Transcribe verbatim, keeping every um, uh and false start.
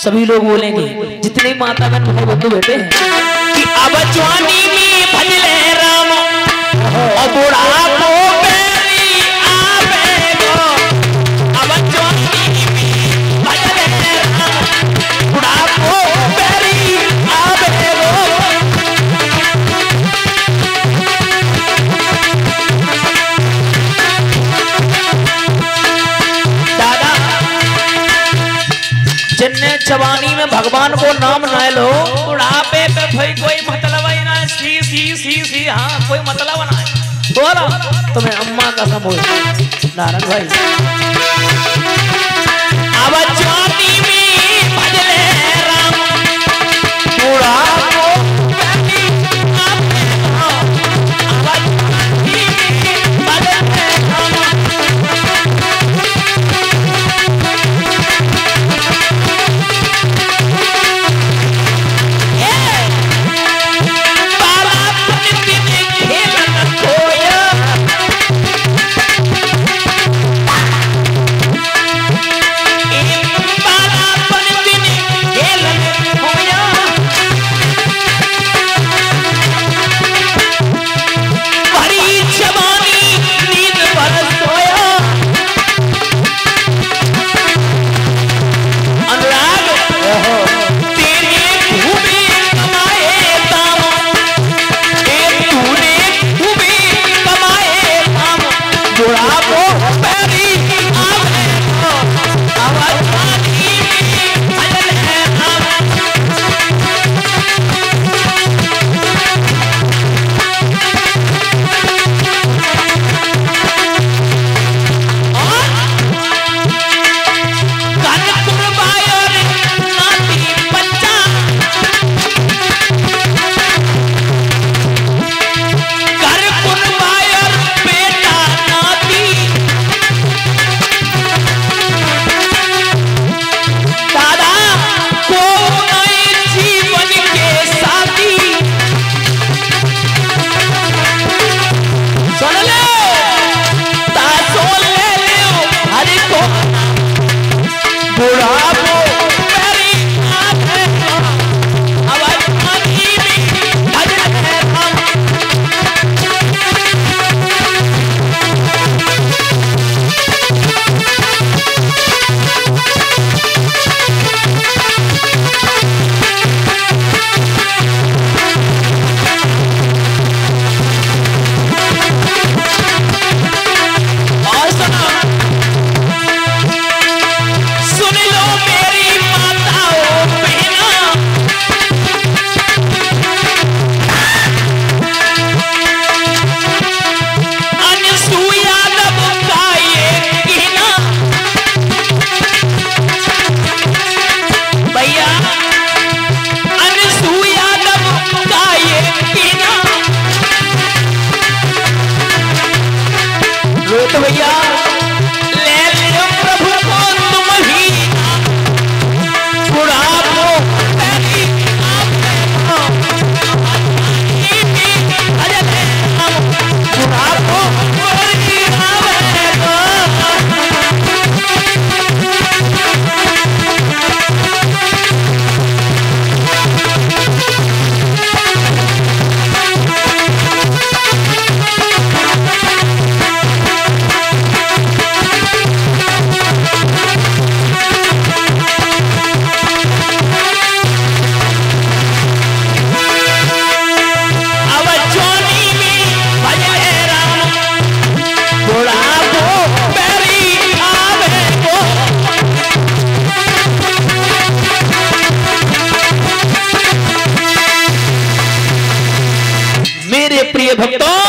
सभी लोग बोलेंगे, जितने माता बहन भाई बंधु बैठे हैं कि अब जवानी में भजले राम और बुढ़ापो बेरी आवेगो। अब जवानी में भजले राम बुढ़ापो बेरी आवेगो। जिन्ने जवानी में भगवान को नाम ना लो, बुढ़ापे पे भाई कोई मतलब ही ना। सी सी सी सी हाँ कोई मतलब ना है। बोलो तुम्हें अम्मा का समूह नारायण भाई। अब जवानी में भजले राम बुढ़ापो बेरी आवेगो। अब जवानी में भजले राम भक्तों